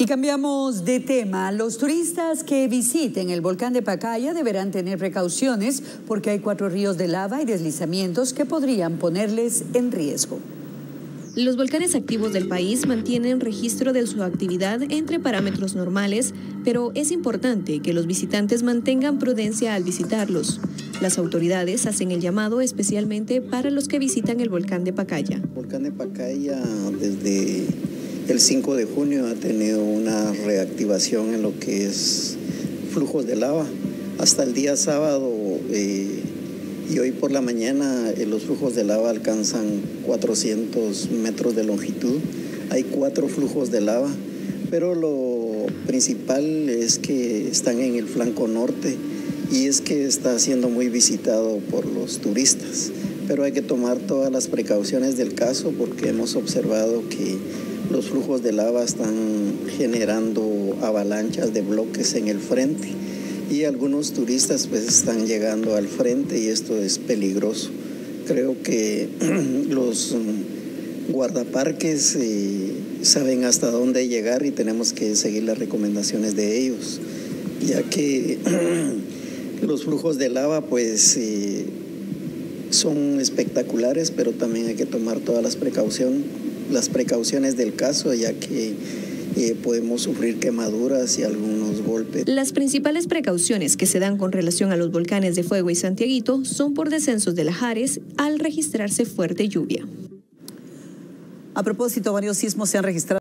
Y cambiamos de tema. Los turistas que visiten el volcán de Pacaya deberán tener precauciones porque hay 4 ríos de lava y deslizamientos que podrían ponerles en riesgo. Los volcanes activos del país mantienen registro de su actividad entre parámetros normales, pero es importante que los visitantes mantengan prudencia al visitarlos. Las autoridades hacen el llamado especialmente para los que visitan el volcán de Pacaya. El volcán de Pacaya desde el 5 de junio ha tenido una reactivación en lo que es flujos de lava. Hasta el día sábado y hoy por la mañana los flujos de lava alcanzan 400 metros de longitud. Hay 4 flujos de lava, pero lo principal es que están en el flanco norte y es que está siendo muy visitado por los turistas. Pero hay que tomar todas las precauciones del caso porque hemos observado que los flujos de lava están generando avalanchas de bloques en el frente y algunos turistas pues están llegando al frente y esto es peligroso. Creo que los guardaparques saben hasta dónde llegar y tenemos que seguir las recomendaciones de ellos, ya que los flujos de lava pues son espectaculares, pero también hay que tomar todas las precauciones del caso, ya que podemos sufrir quemaduras y algunos golpes. Las principales precauciones que se dan con relación a los volcanes de Fuego y Santiaguito son por descensos de lahares al registrarse fuerte lluvia. A propósito, varios sismos se han registrado